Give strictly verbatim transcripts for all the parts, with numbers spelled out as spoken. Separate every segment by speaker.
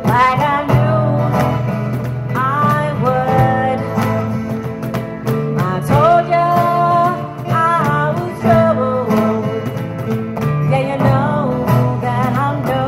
Speaker 1: like I knew I would. I told you I was troubled. Yeah, you know that I'm no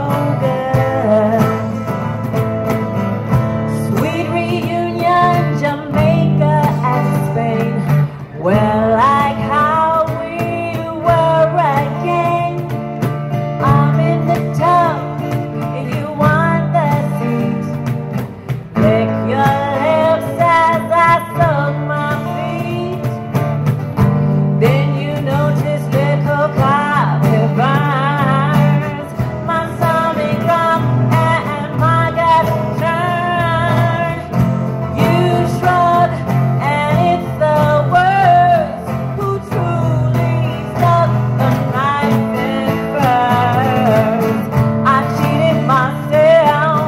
Speaker 1: good. Sweet reunion, Jamaica and Spain. Well, like how we were again. I'm in the tub, you want the seat. Lick your lips as I suck my feet. Then you notice little coffee burns. My stomach drop and my gut turn. You shrug and it's the words who truly stuck the knife in first. I cheated myself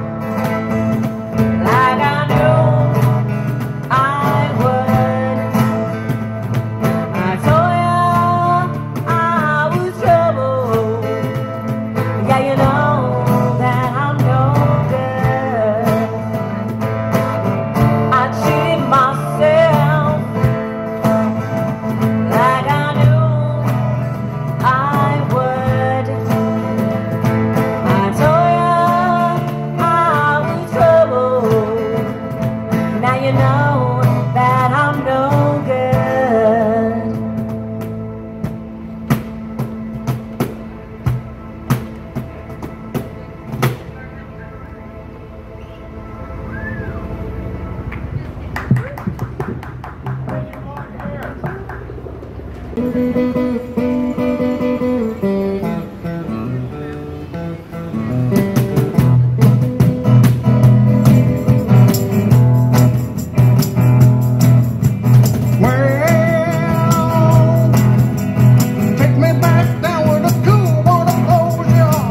Speaker 1: like I knew I would. I told you I was troubled. Yeah, you know that I'm no good. I cheated myself like I knew I would. I told you I was troubled. Now you know that I'm no good.
Speaker 2: Well, take me back down where the cool water flows, y'all.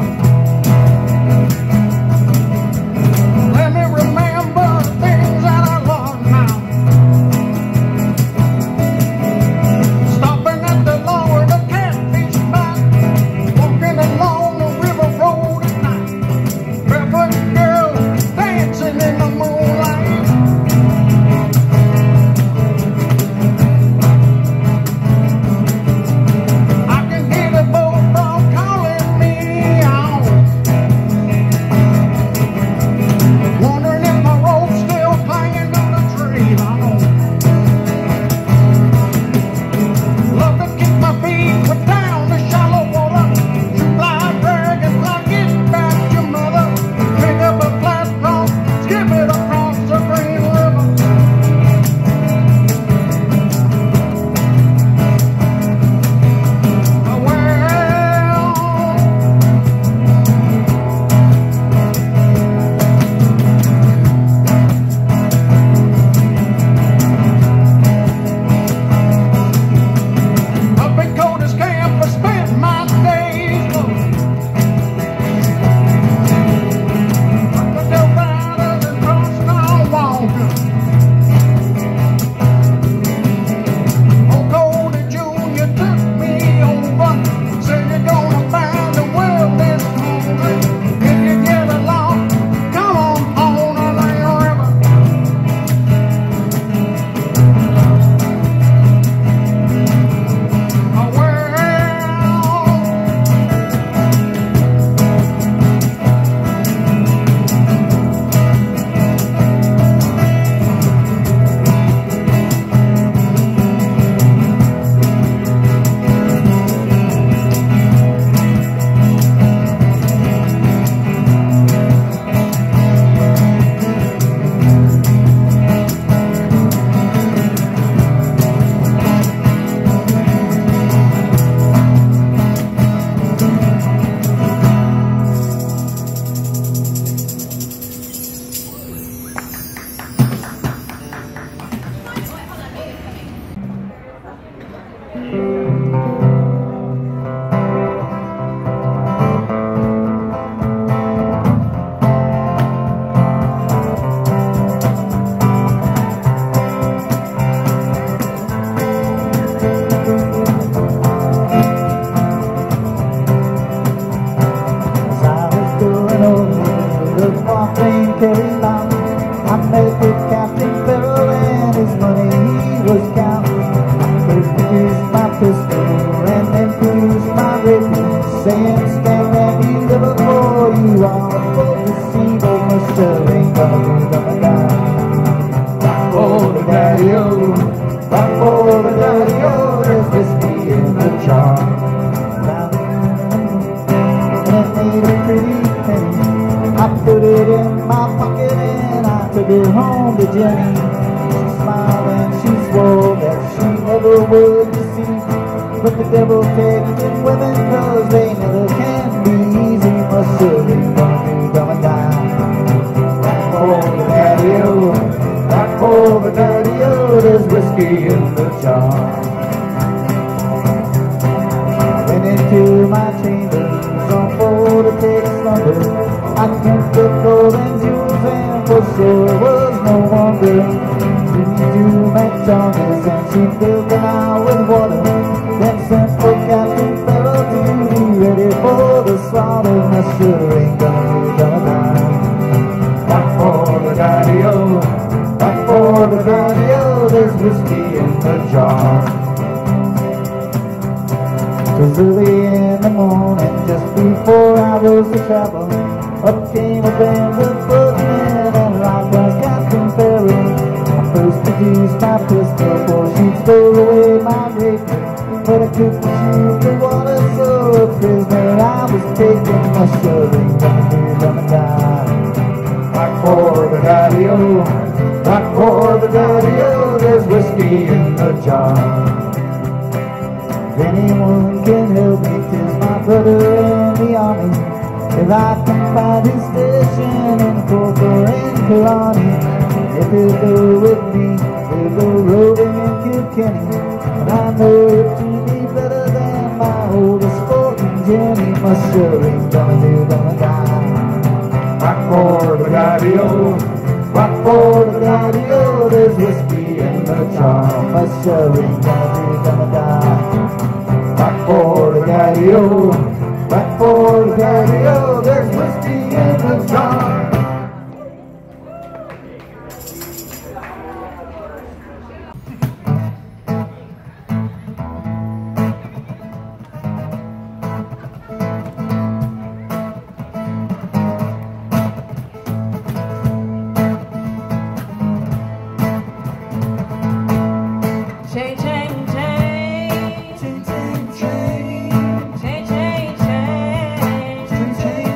Speaker 2: Let me remember things that I lost now. Stopping at the lower Carrie Mountain. I met with Captain Farrell and his money he was counting. First produced my pistol and then produced my rifle, saying, stand there, you little boy, you are for to see, but my sure ain't gonna be gonna die. Rock for the daddy-o, rock for the daddy-o, there's whiskey in the jar. And it made a pretty penny. I put it in my pocket and I took it home to Jenny. She smiled and she swore that she never would deceive. But the devil takes in women cause they never can be easy. Must surely gonna be gonna die. Rock for the daddy-o, rock for the daddy-o, there's whiskey in the jar. I went into my chambers on board to take slumber. I dreamt of gold and jewels, and for sure it was no wonder. Jimmy Jew McDonald's, and she filled them out with water. Then sent for Captain Farrell to be ready for the slaughter. My sure ain't gonna be gonna die. Rock for the daddy-o, rock for the daddy-o, there's whiskey in the jar. It was early in the morning, just before I was to travel. Up came a band of footmen and likewise Captain Farrell. I first produced my pistol for she stole away my rifle. But I couldn't shoot the water, so a prisoner I was taken. My sure ain't gonna be gonna die. Rock for the daddy-o, rock for the daddy-o, there's whiskey in the jar. If anyone can help me, 'tis my brother in the army. If I can find his station in Corker and Killarney, if he'll go with me, we'll go roving in Kilkenny. And I know it to be better than my oldest sporting Jenny. My sure ain't gonna be gonna die. Rock for the daddy-o, rock for the daddy-o, there's whiskey in the jar. My sure ain't gonna be gonna die. Rock for the daddy-o, rock for the daddy-o, there's whiskey in the jar.
Speaker 1: Chain, chain, chain, chain, chain, chain, chain, chain, chain, chain, chain.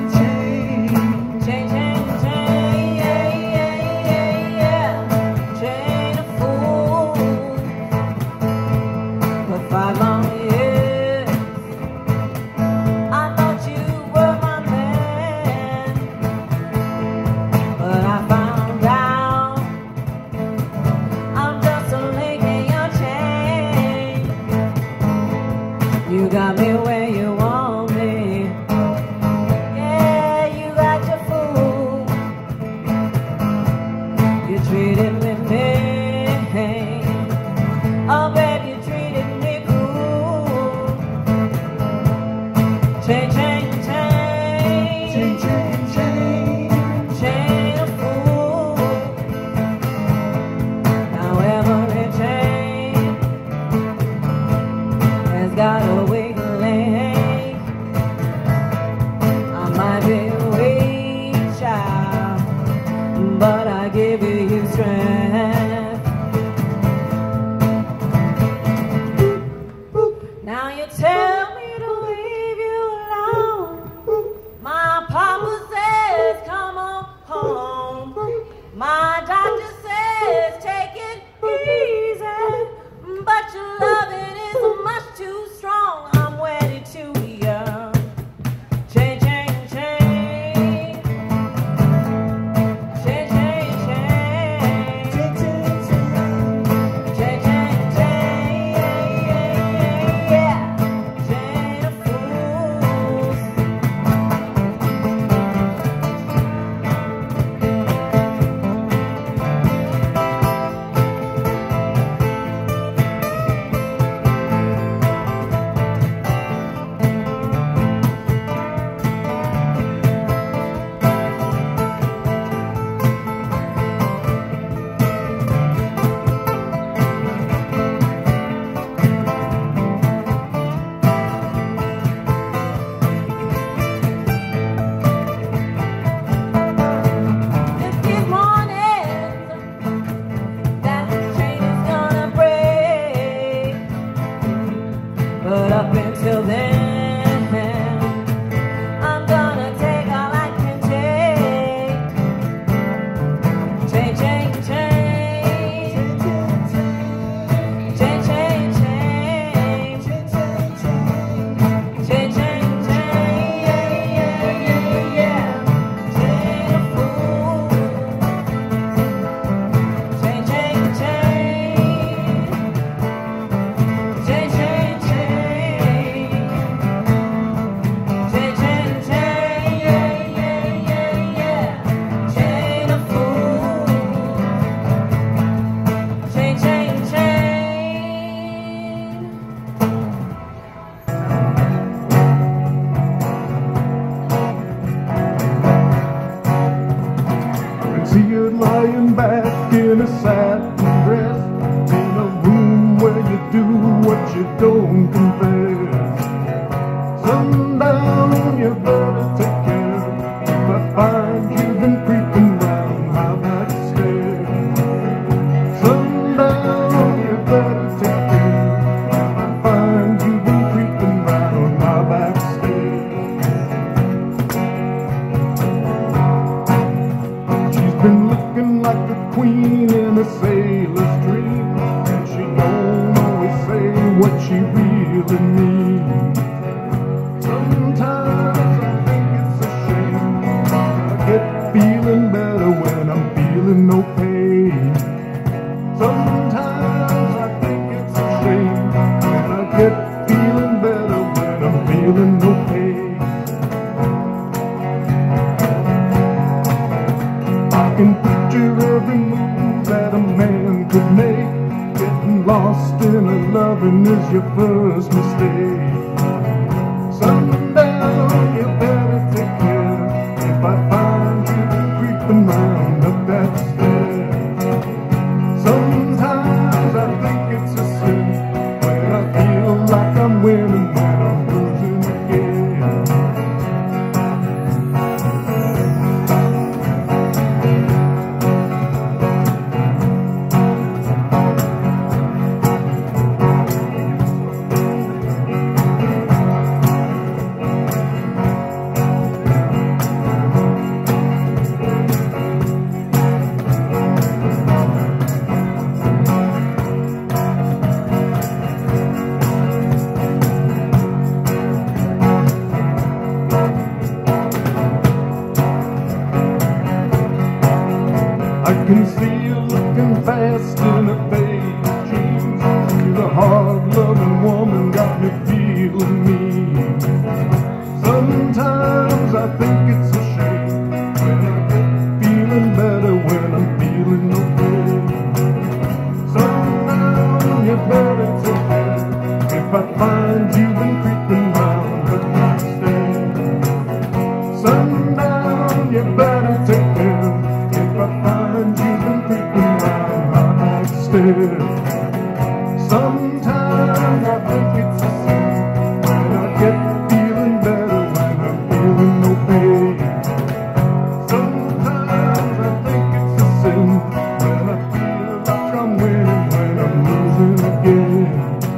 Speaker 3: been looking like a queen in a sailor's dream, and she don't always say what she really means. Sometimes I think it's a shame. I get feeling better when I'm feeling no pain. Sometimes I think it's a shame when I get feeling better when I'm feeling no pain. I can picture every move that a man could make. Getting lost in a loving is your first mistake. Sundown, you better take care if I find you creeping round up that stairs. Sometimes I think it's a sin when I feel like I'm winning when I'm losing again. I can see you looking fast in a faded jeans. You're a hard-loving woman, got me feeling mean. Sometimes I think it's a shame when I get feeling better when I'm feeling no pain. Sundown, you better take care if I find you've been creeping round the nightstand. Sundown, you better take care if I find you've been creeping round my nightstand. Sometimes I think it's a sin when I get feeling better when I'm feeling no pain. Sometimes I think it's a sin when I feel like I'm winning when I'm losing again.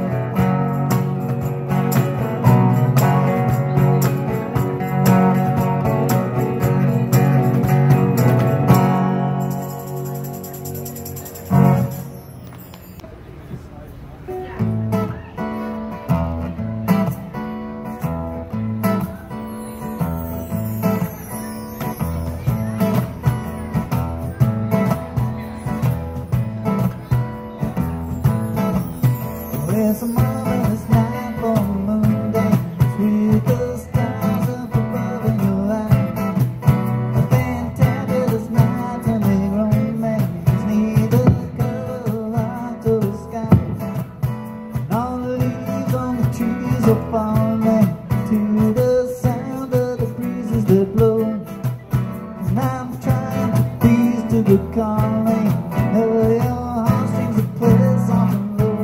Speaker 2: It's a marvelous night for a moon dance with the stars up above in your light. A fantabulous night to make romance neath the cover of the sky. And all the leaves on the trees are falling to the sound of the breezes that blow. And I'm trying to please to the calling of your heartstrings that play soft and low.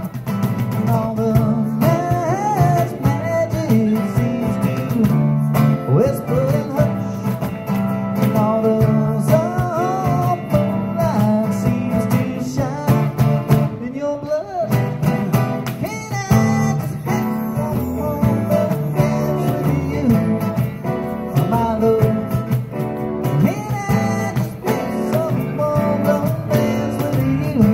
Speaker 2: All the night's magic seems to whisper and hush, and all the soft moonlight seems to shine in your blood. Can I just have one more dance with you, my love? Can I just have some more dance with you,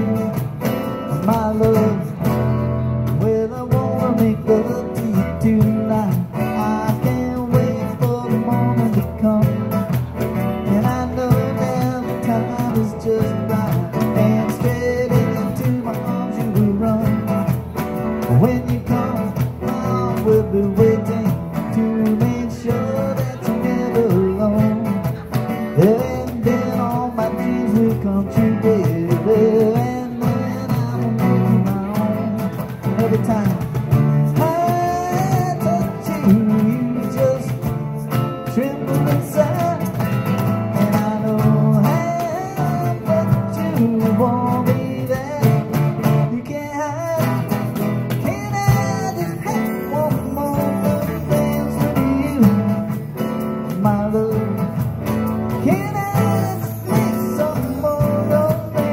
Speaker 2: my love? Well, I wanna make love to you tonight. I can't wait for the morning to come, and I know now the time is just right, and straight into my arms you will run. When you come, my heart will be waiting to make sure that you're never alone. And then all my dreams will come true, baby, and then I will make you my own. Every time I touch you, you just tremble inside, and I know how much you want me that you can't hide. Can I just have one more dance with you, my love? Can I just make some more romance?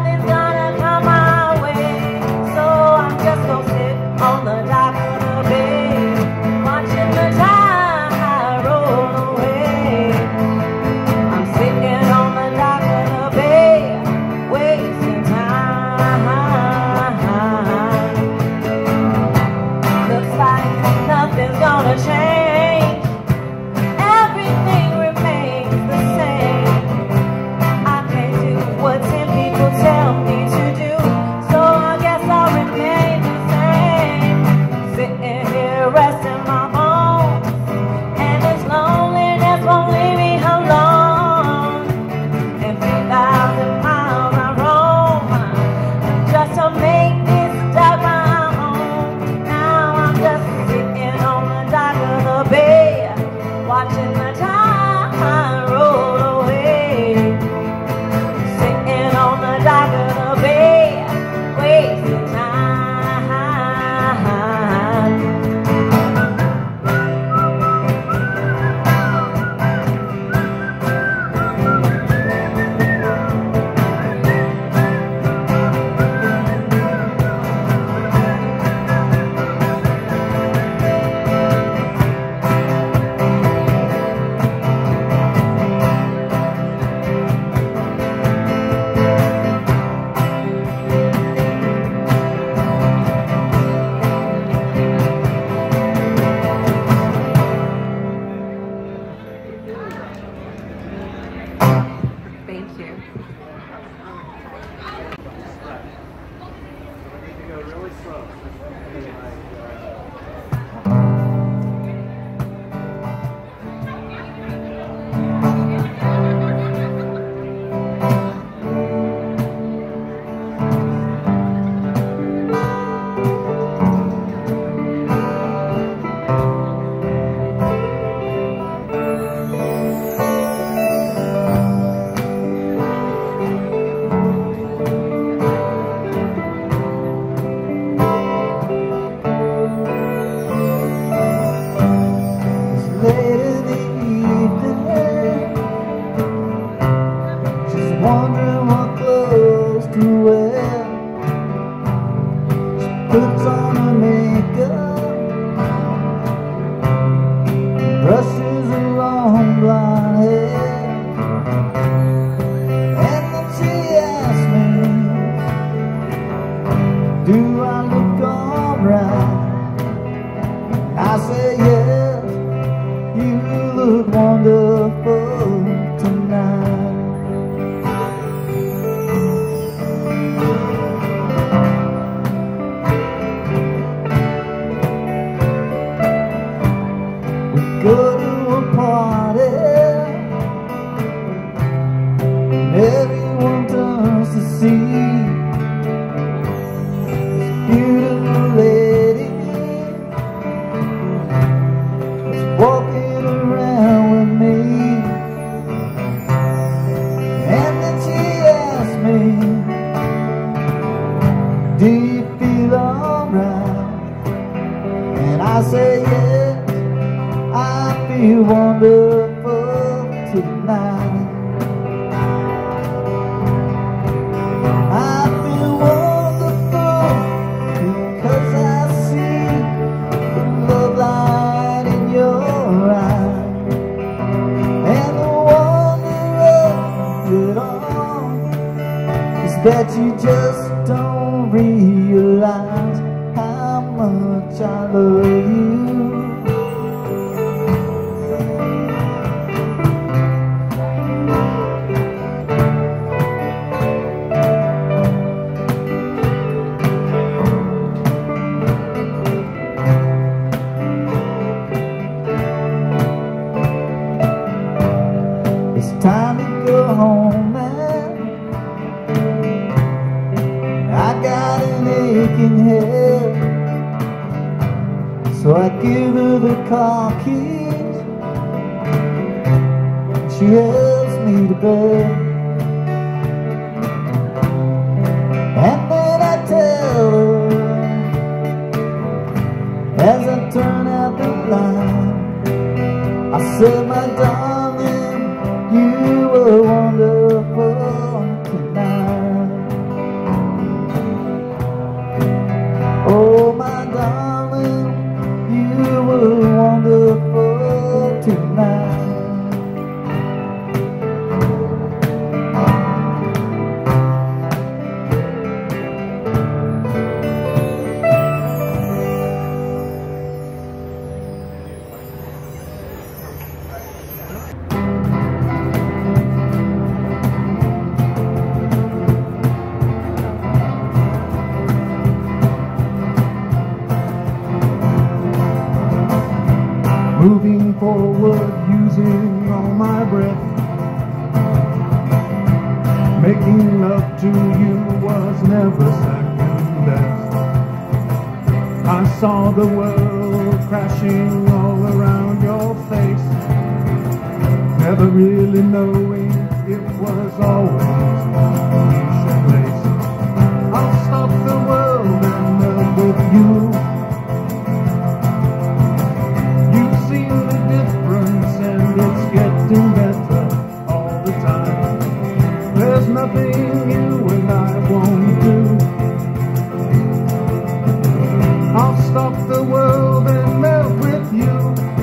Speaker 1: nothing's gonna come my way. So I'm just gonna sit on the dock of the bay, watching the tide roll away. I'm sitting on the dock of the bay, wasting time. Looks like nothing's gonna change. Everything remains the same. I can't do what ten people tell me to do, so I guess I'll remain the same. Sitting here resting my bones, and this loneliness won't leave me alone. And three thousand miles I roam just to make this dock my home. Now I'm just sitting on the dock of the bay, watching the tide roll away. Sitting on the dock of the bay, wasting time. Thank you.
Speaker 2: Late in the evening, she's wondering what clothes to wear. She puts on her makeup, brushes her long blonde hair, and then she asks me, do I look alright? I say yes. You look wonderful tonight. We go to a party, and everyone turns to see this beautiful lady walking around with me. And then she asked me, do you feel alright? And I say yes, I feel wonderful tonight. I feel wonderful because I see the love light in your eyes. And the wonder of it all is that you just don't realize how much I love you. It's time to go home, man. I got an aching head, so I give her the car keys. She helps me to bed, and then I tell her, as I turn out the light, I said, my darling, you were wonderful tonight.
Speaker 3: moving forward, using all my breath. Making love to you was never second best. I saw the world crashing all around your face, never really knowing it was always a place. I'll stop the world and melt with you. You've seen the difference and it's getting better all the time. There's nothing you and I won't do. I'll stop the world and melt with you.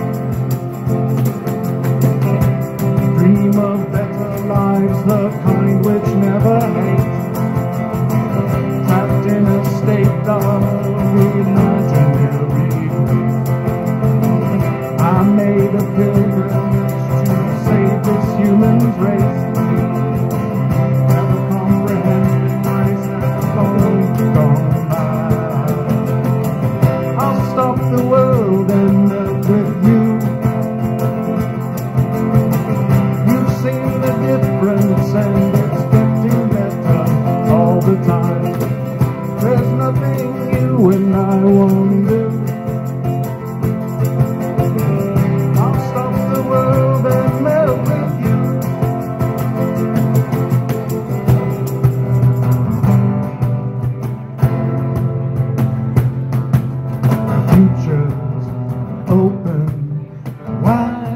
Speaker 3: Dream of better lives, the kind which never hate. Trapped in a state of imaginary grief. I made a pilgrimage to save this human race. Never comprehending myself gone, gone by. I'll stop the world and melt with you. You've seen the difference and it's getting better all the time. There's nothing you and I won't do. I'll stop the world and melt with you. Future's open wide.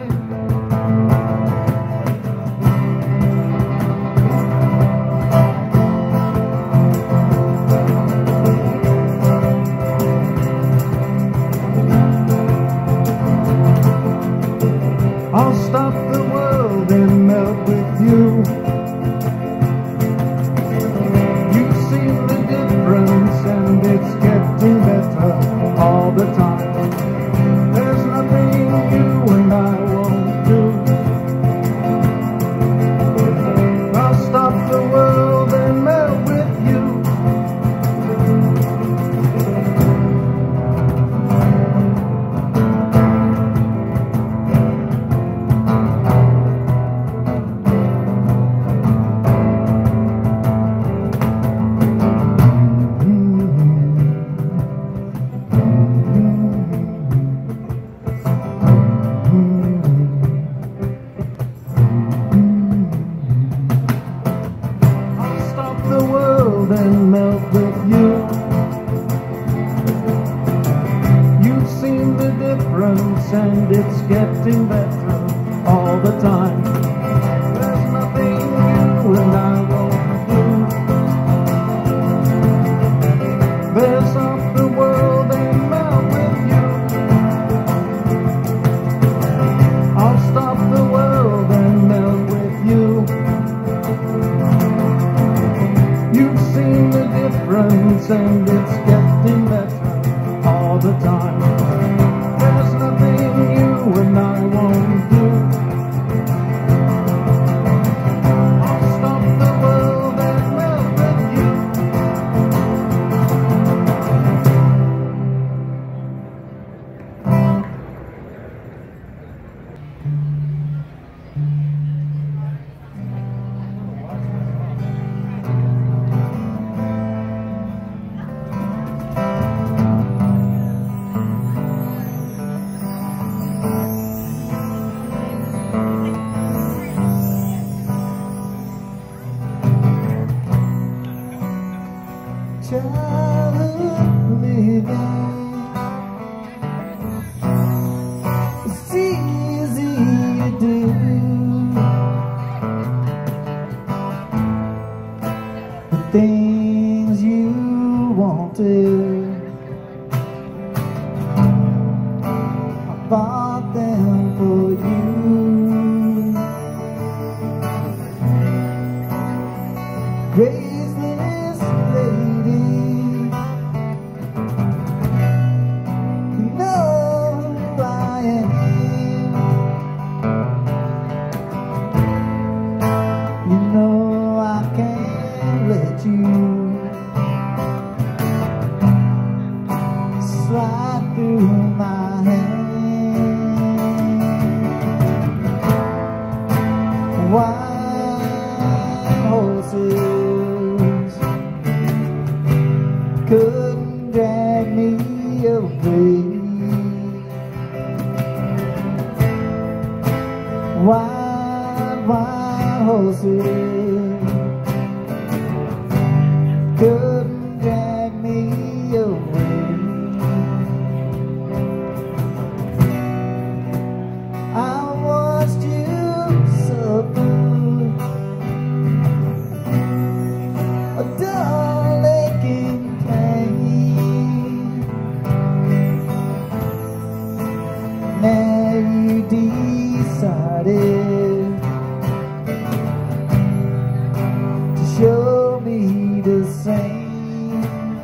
Speaker 3: I'll stop the world and melt with you. You've seen the difference and it's getting better all the time. There's nothing you and I won't do. I'll stop the world and melt with you. And melt with you. You've seen the difference and it's getting better all the time. There's nothing you and I won't do. There's off the world and melt with you. I'll stop the world and melt with you. You've seen the difference and it's getting better all the time. There's nothing you and I won't do. I'll stop the world and melt with you.
Speaker 2: Childhood living, it's easy to do. The things you wanted, I bought them for you. Graceless lady, you know who I am. You know I can't let you. couldn't drag me away. Wild, wild horses couldn't drag me away. I watched you suffer a dull aching pain. Now you decided to show me the same.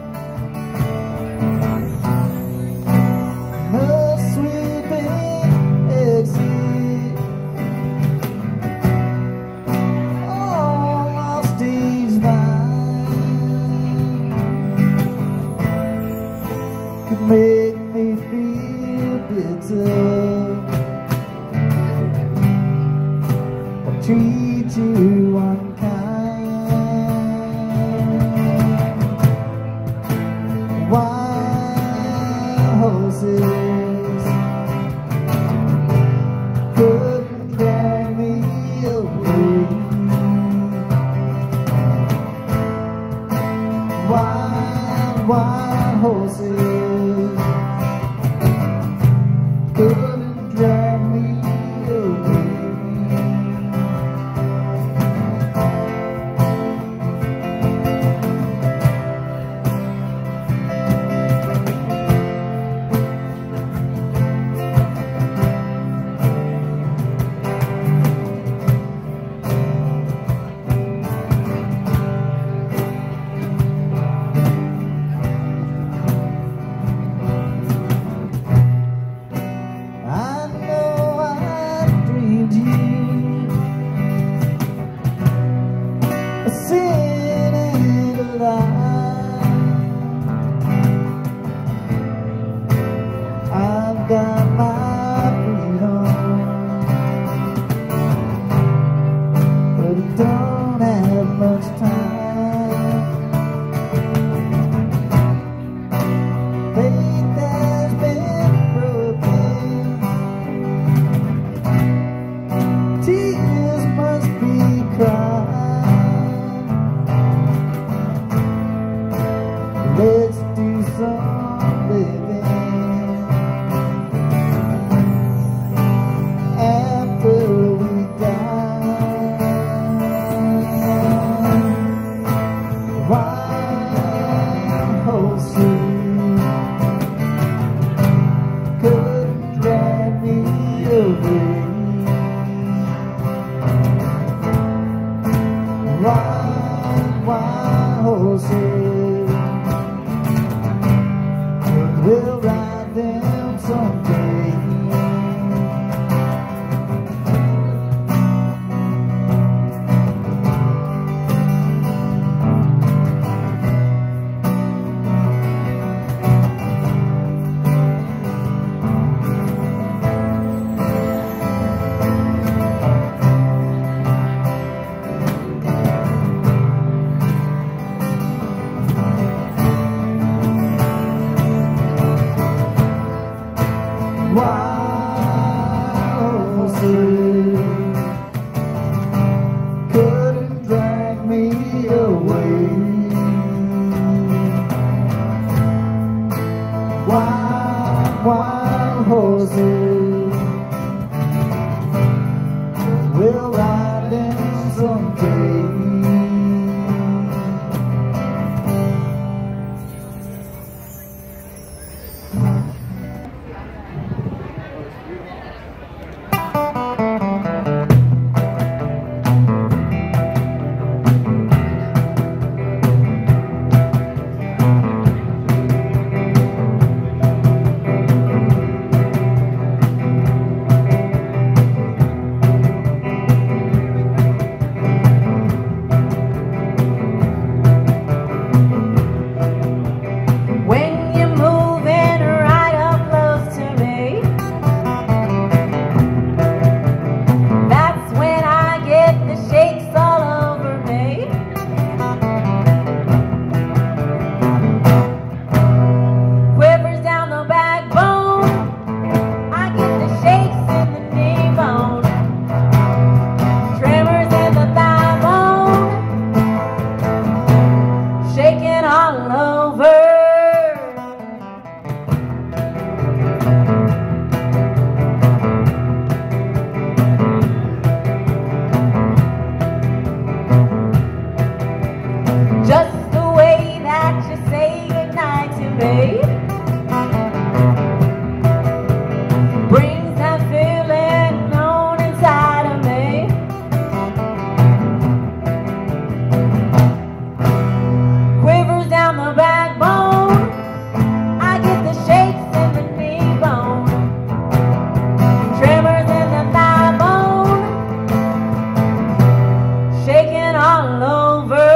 Speaker 2: No sweeping exit, all on stage nine could make me feel bitter, treat you unkind. Wild horses couldn't drag me away. Wild, wild horses couldn't drag me away. I've got my freedom, but I don't have much time. Faith has been broken, tears must be cried. Let's do some living after we die. Wild horses couldn't drag me away. Wild, wild horses, we'll ride them someday.
Speaker 1: all over. Just the way that you say goodnight to me brings that feeling on inside of me. Quivers down the backbone, I get the shakes in the knee bone, tremors in the thigh bone, shaking all over.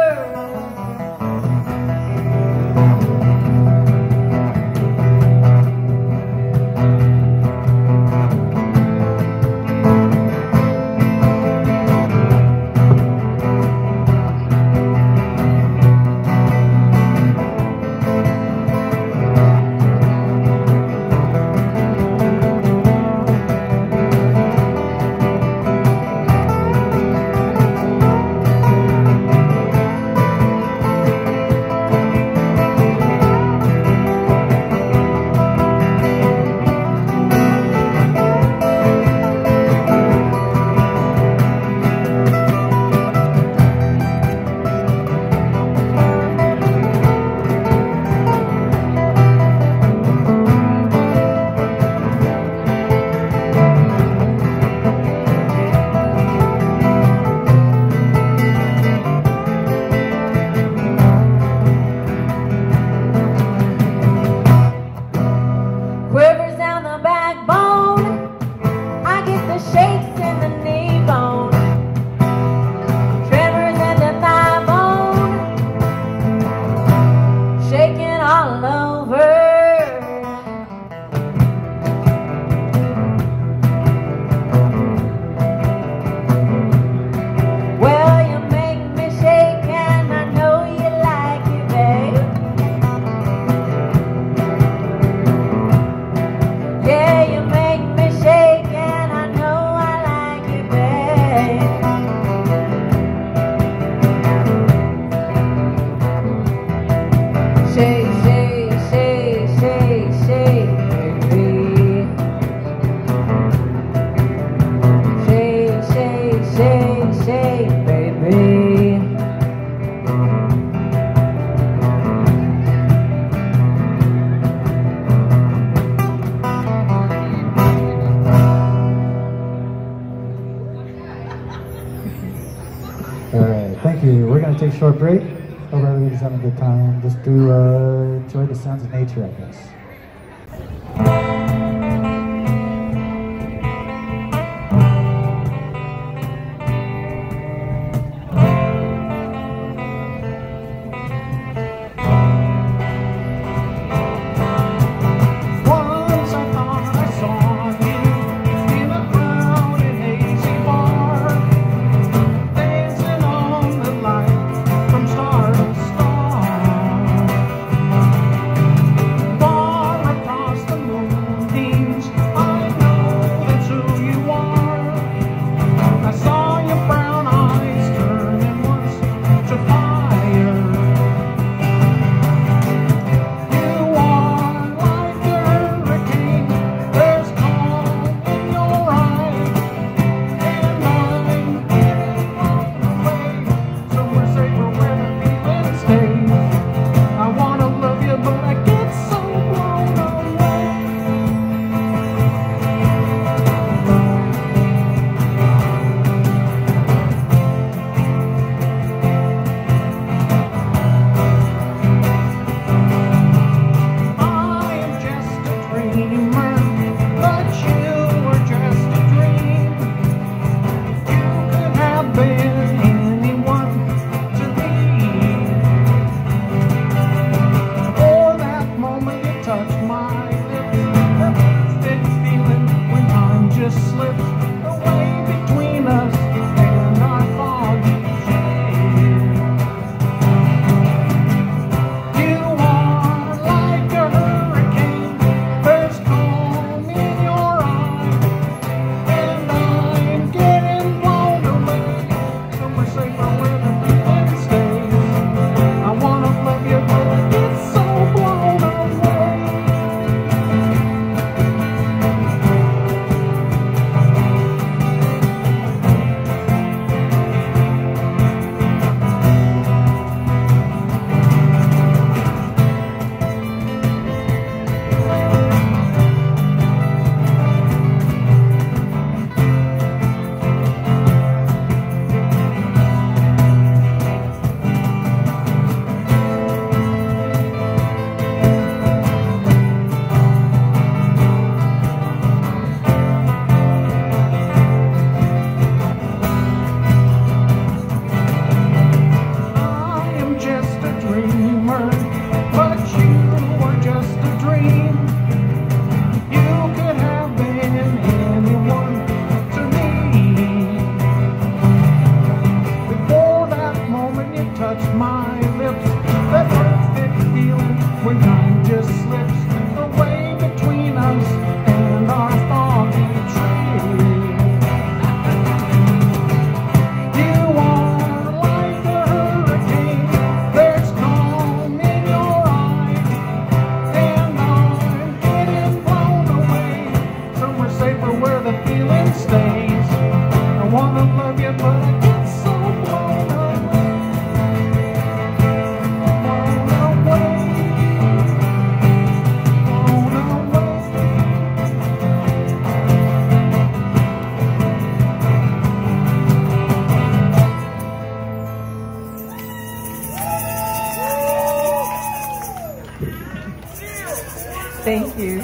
Speaker 1: Quivers down the backbone, I get the shakes in the knee bone, tremors in the thigh bone, shaking all over. Well, you make me shake and I know you like it, babe. Yeah, you make me shake and I know I like it, babe. Shake, shake, shake, shake, shake, baby. Shake, shake, shake, shake, baby.
Speaker 2: All right, thank you. We're going to take a short break. Hope everybody's having a good time. Just do uh, enjoy the sounds of nature, I guess.
Speaker 3: Once I thought I saw you in a crowded hazy bar, dancing on the light from star to star. Bar
Speaker 1: Thank you.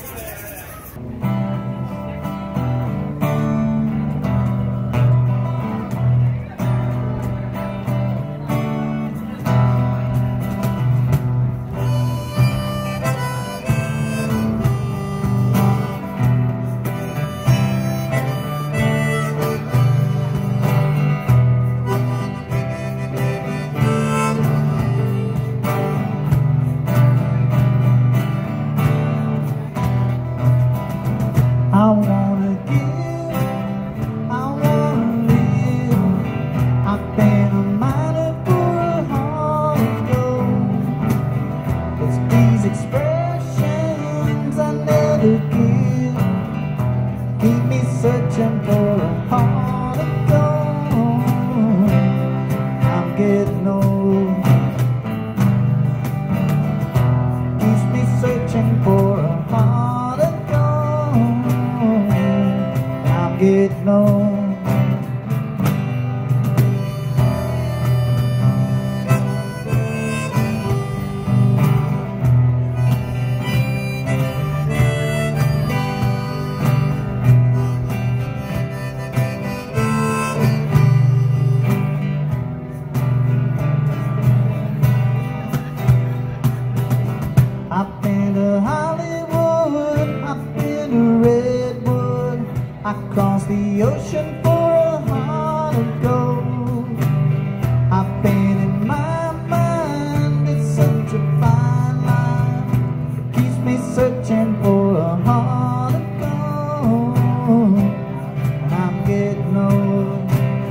Speaker 2: I wanna give, I wanna live. I've been a miner for a heart of gold. It's these expressions I never give keep me searching for a heart of gold. I'm getting old. Keeps me searching for a heart of gold. I'm getting old. I've been to Hollywood, I've been to Redwood, I crossed the ocean for a heart of gold. I've been in my mind, it's such a fine line, it keeps me searching for a heart of gold. And I'm getting old.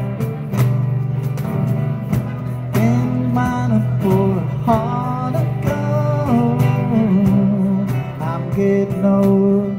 Speaker 2: Been mining for a heart of gold. I'm getting old.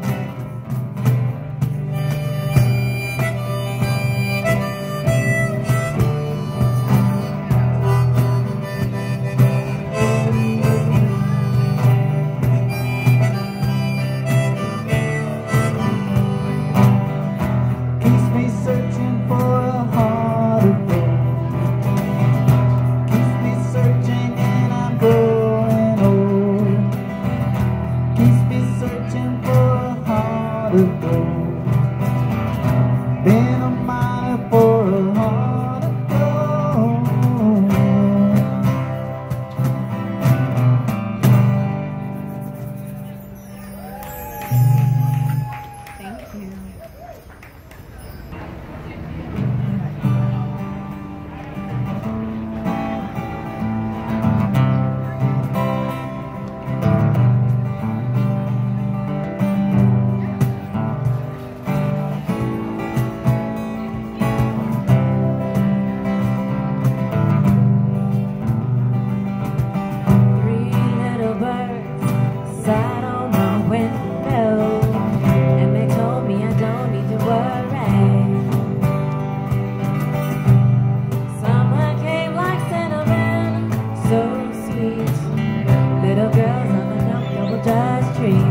Speaker 2: Keeps me searching for a heart of gold. Keeps me searching and I'm growing old. Keeps me searching for a heart of gold. Been a miner for a heart of gold.
Speaker 1: Thank you. Three little birds sat on my window, and they told me I don't need to worry. Summer came like cinnamon, so sweet. Little girls on the double dust tree.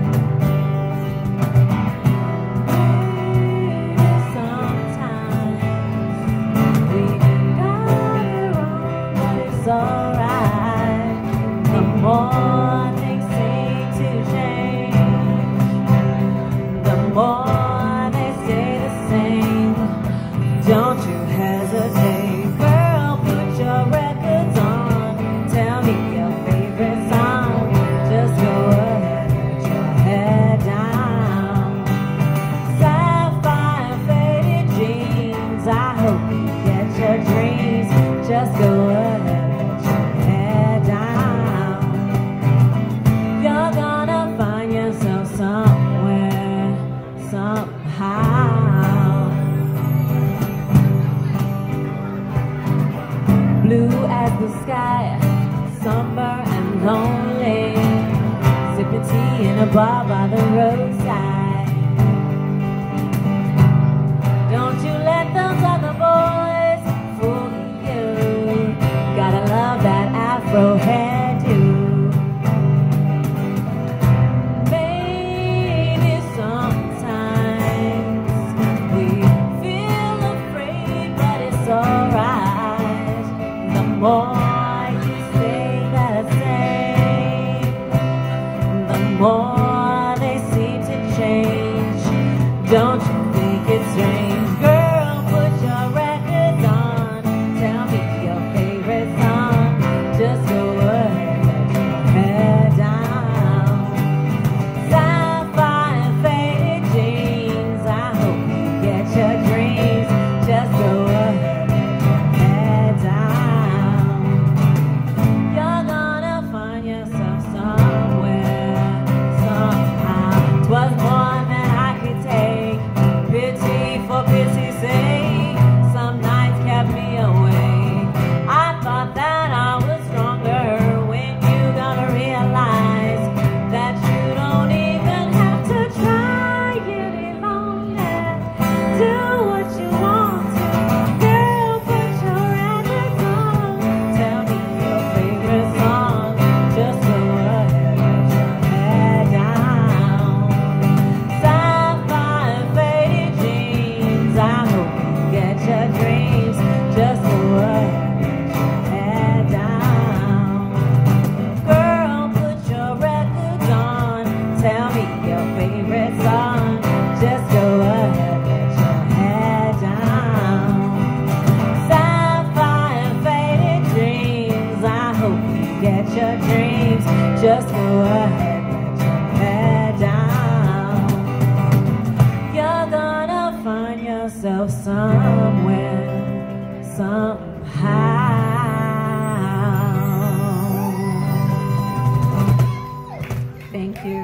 Speaker 1: Maybe sometimes we got it wrong, but it's alright. The more things seem to change, the more they stay the same. Don't you hesitate, girl, put your records on. Tell me your favorite song. Just go ahead, put your head down. Sapphire faded jeans, I hope you get your dreams. Just go ahead, put your head down. You're gonna find yourself somewhere, somehow. Blue as the sky, somber and lonely, sipping tea in a bar by the roadside. Don't you let those other boys fool you. Gotta love that Afro hairdo. Maybe sometimes we feel afraid, but it's alright. The more you stay the same, the more dreams. Just go ahead, let your head down. You're gonna find yourself somewhere, somehow. Thank you.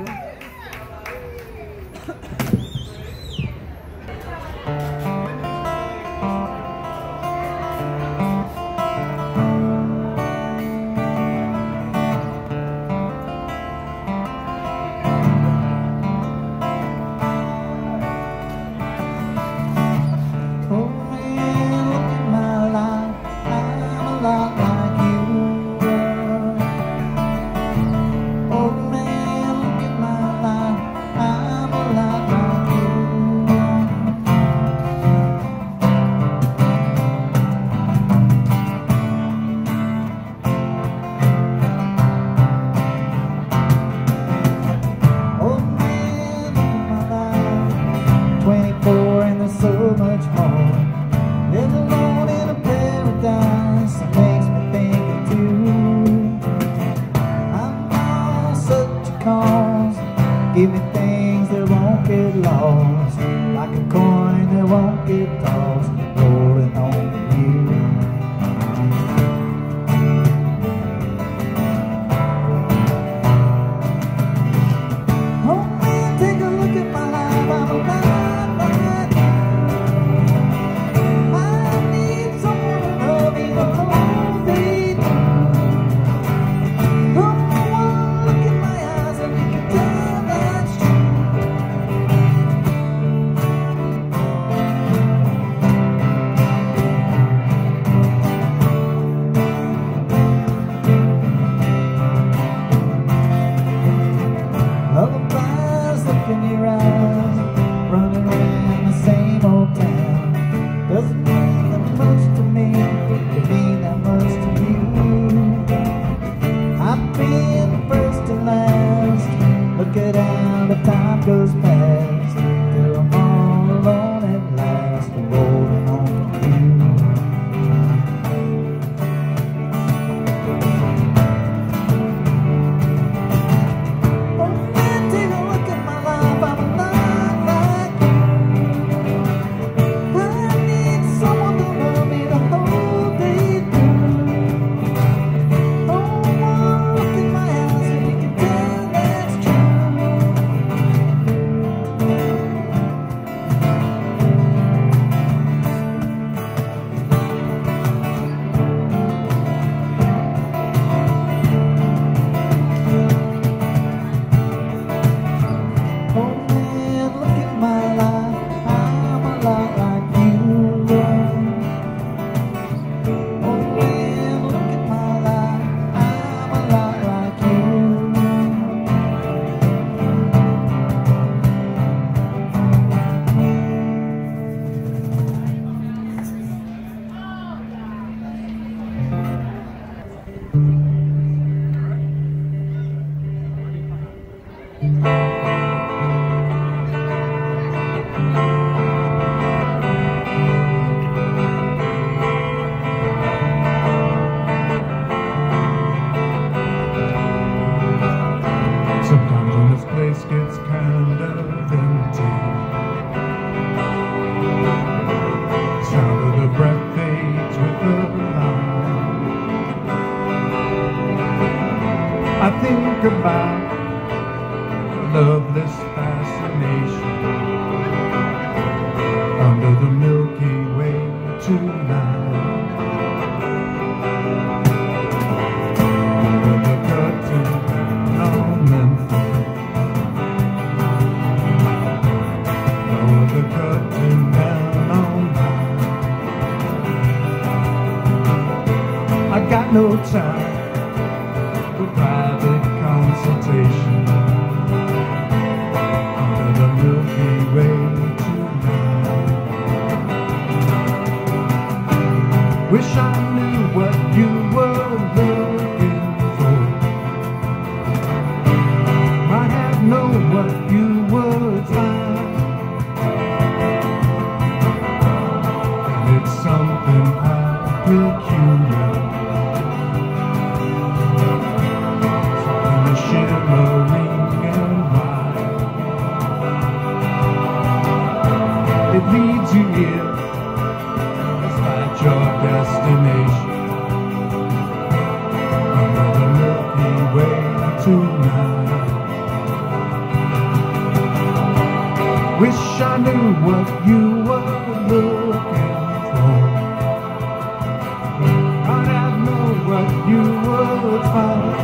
Speaker 2: Give me things that won't get lost, like a coin that won't get tossed, rolling on you. Oh man, take a look at my life, I'm alive like you. I need someone to love me the whole day through. Oh, look in my eyes and you can tell. Lullabies look in your eyes, running around the same old town. Doesn't mean that much to me, it mean that much to you. I've been first and last, look at how the time goes past, till I'm all alone at last, rolling on you.
Speaker 3: Sometimes when this place gets kind of empty, sound of the breath fades with the line. I think about a loveless fascination under the Milky Way tonight. Under the curtain on Memphis, lower the curtain down on high. I got no time for private consultation under the Milky Way tonight. tonight. Wish I knew what you were looking for. I'd have known what you would find.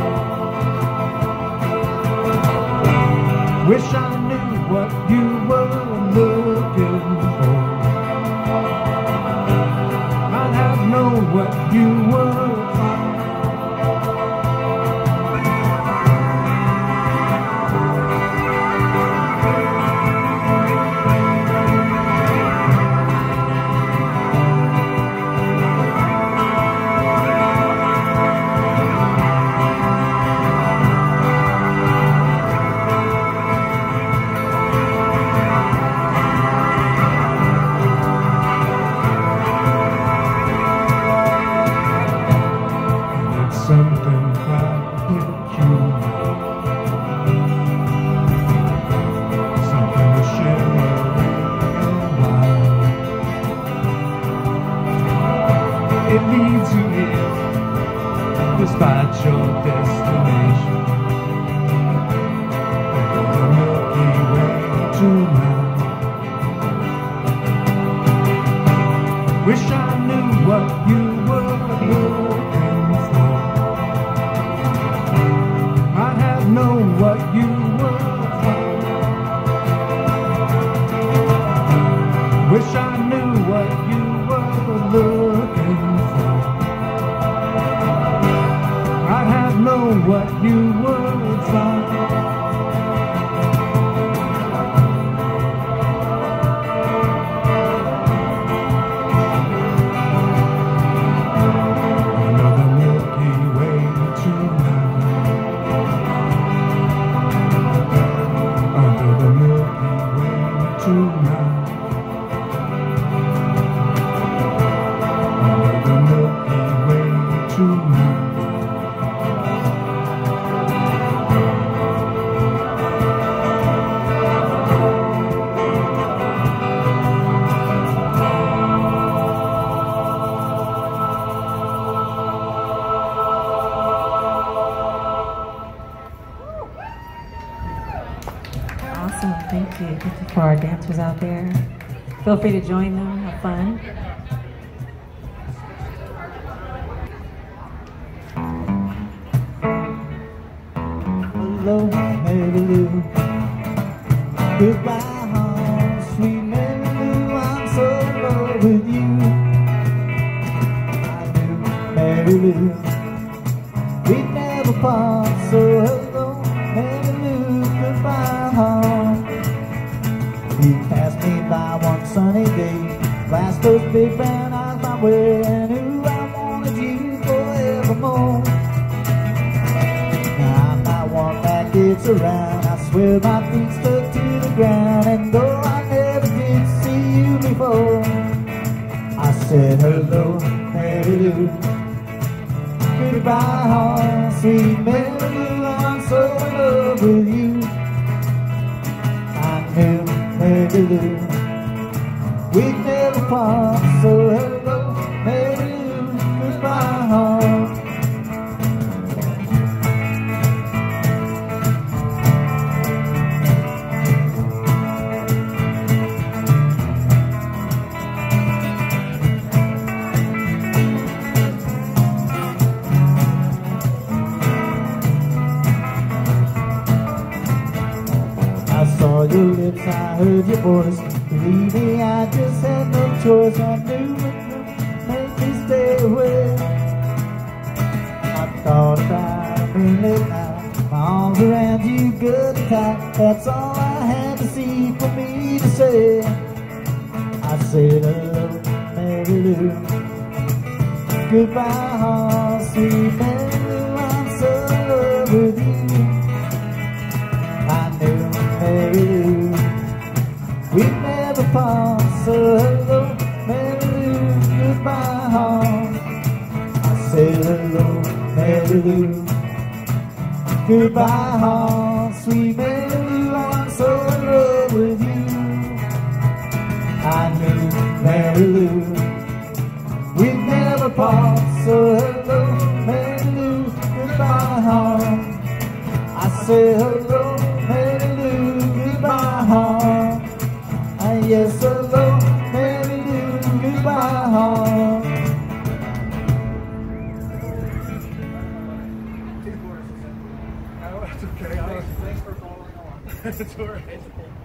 Speaker 3: Wish I knew what you were looking for. I'd have known what you would find. Something quite peculiar, something to shimmer and wild. It leads you here, despite your destination, over the Milky Way tonight. Wish I knew what you were looking for. Know what you were find. Wish I knew what you were looking for. I'd have known what you would find. Another Milky Way tonight. Tonight, under the Milky Way tonight.
Speaker 1: Awesome, thank you. Thank you for our dancers out there. Feel free to join them, have fun.
Speaker 2: Hello, Mary Lou. Goodbye, home, sweet Mary Lou. I'm so in love with you. I knew Mary Lou. We'd never part, so hello, Mary Lou. Goodbye, home. You passed me by one sunny day. Last those big brown eyes my way, and ooh, I wanted you forevermore. Now I might walk back, it's around. I swear my feet stuck to the ground, and though I never did see you before, I said hello, Mary Lou. Goodbye, home, sweet Mary Lou. I'm so in love with you. I knew Mary Lou, we'd never part, so hello, Mary Lou, goodbye, home. I saw your lips, I heard your voice. Believe me, I just had no choice. I knew it would make me stay away. I thought about a moonlit night, my arms around you good and tight. That's all I had to see for me to say. I said hello, Mary Lou. Goodbye, home, sweet Mary Lou. I'm so in love with you. I knew Mary Lou, we'd never part, so hello, Mary Lou, goodbye, home. I said hello, Mary Lou, goodbye, home, sweet Mary Lou. I'm so in love with you. I knew Mary Lou, we'd never part, so hello, Mary Lou, goodbye, home. I say hello, Mary Lou, goodbye home. And yes, hello, Mary Lou, goodbye home.
Speaker 3: Oh, that's okay. Thanks, thanks for following along. It's all right.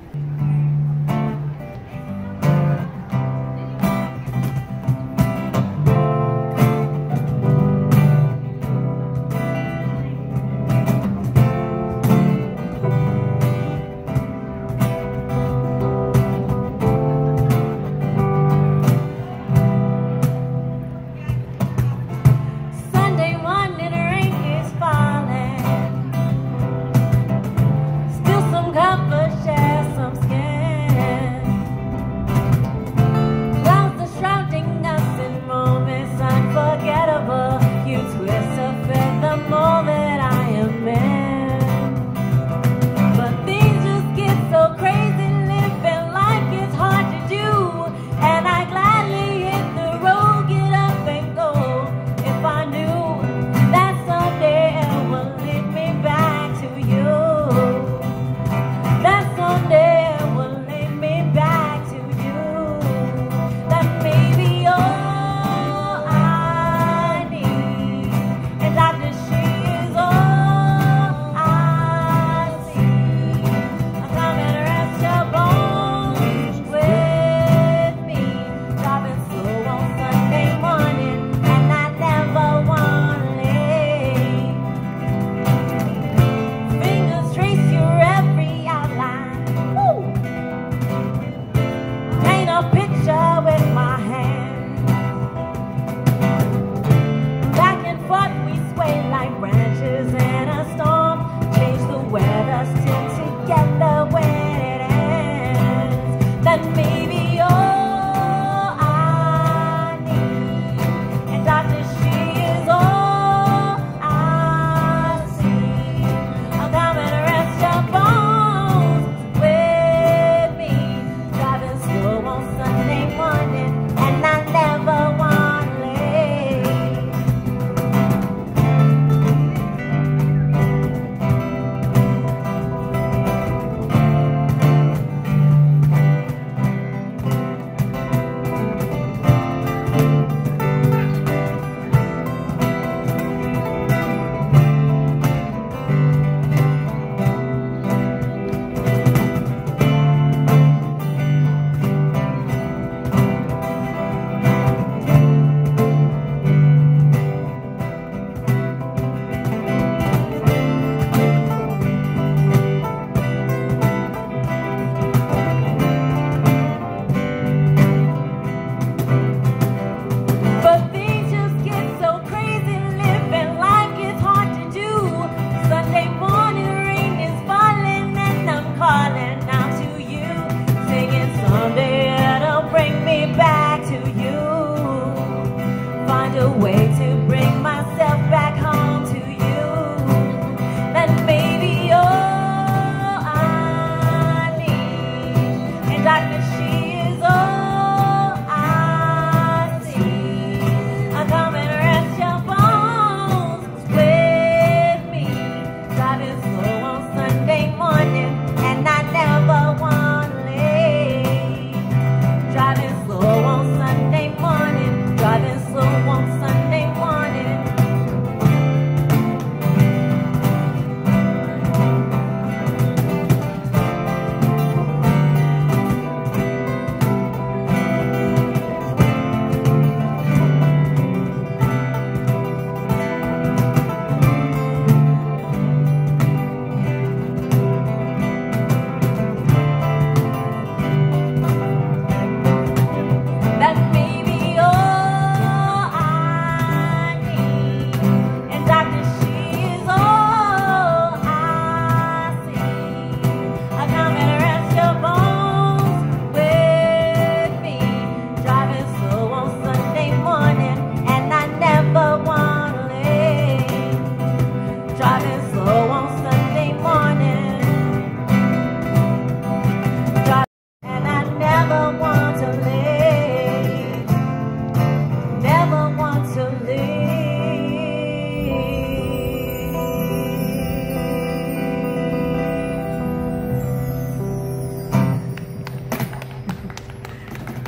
Speaker 1: Sunday morning, rain is falling. Still some comfort shares.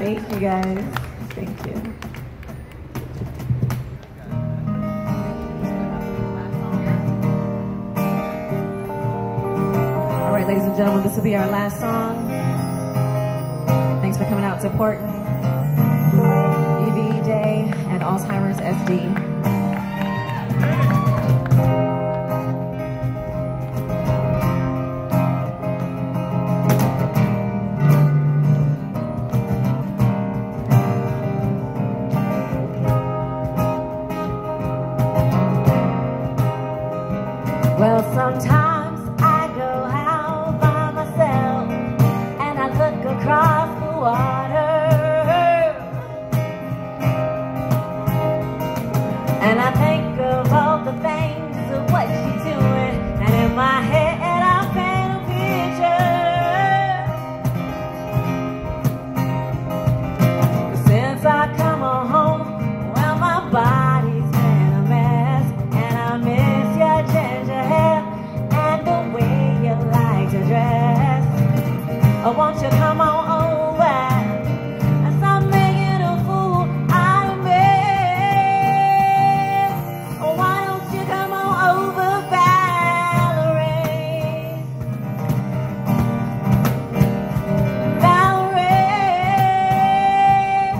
Speaker 1: Thank you guys. Thank you. All right, ladies and gentlemen, this will be our last song. Thanks for coming out to Portland. E V Day and Alzheimer's S D. Well, sometimes I go out by myself and I look across the water and I think of all the things of what she's doing, and in my head I paint a picture. Since I come on home, well, my body's been a mess, and I miss your ginger hair and the way you like to dress. Oh, won't you come on over and stop making a fool out of me? Oh, why don't you come on over, Valerie? Valerie,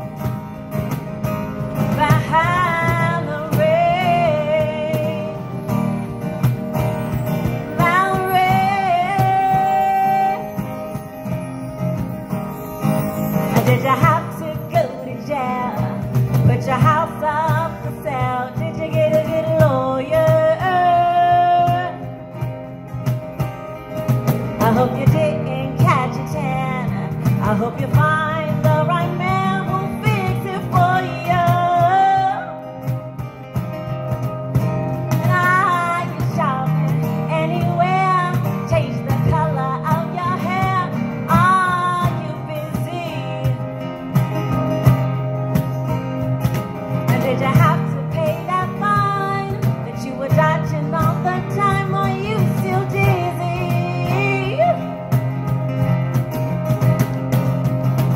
Speaker 1: Valerie, Valerie. Did you have to go to jail? Put your house up for sale? Did you get a good lawyer? I hope you didn't catch a tan. I hope you find the right man who'll fix it for you. And are you shopping anywhere? Change the color of your hair. Are you busy? And did you have to pay that fine that you were dodging all the time? Are you still dizzy?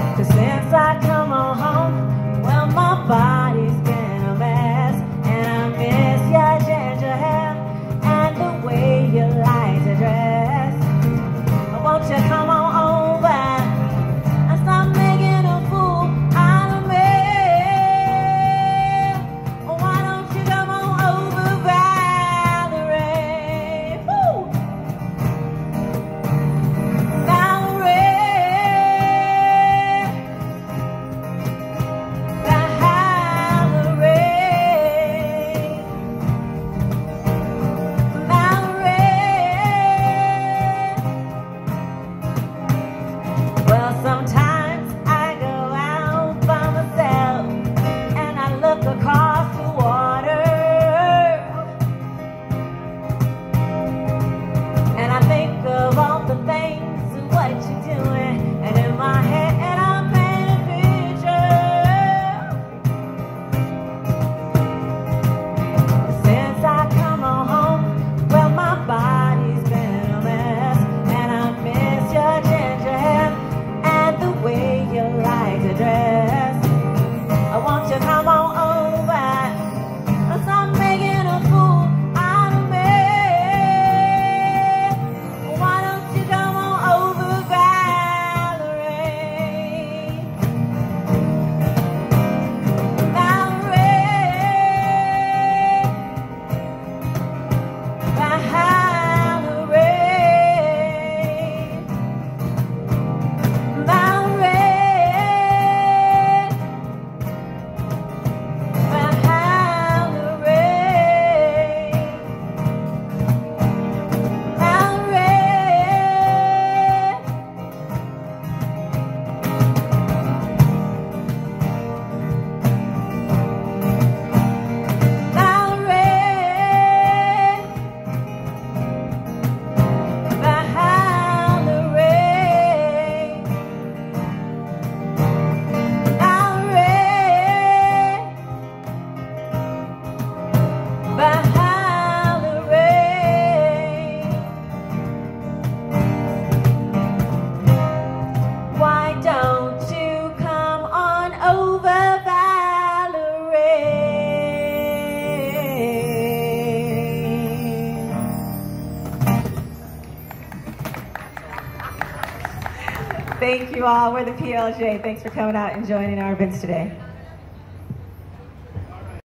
Speaker 1: Thank you all. We're the P L J. Thanks for coming out and joining our events today.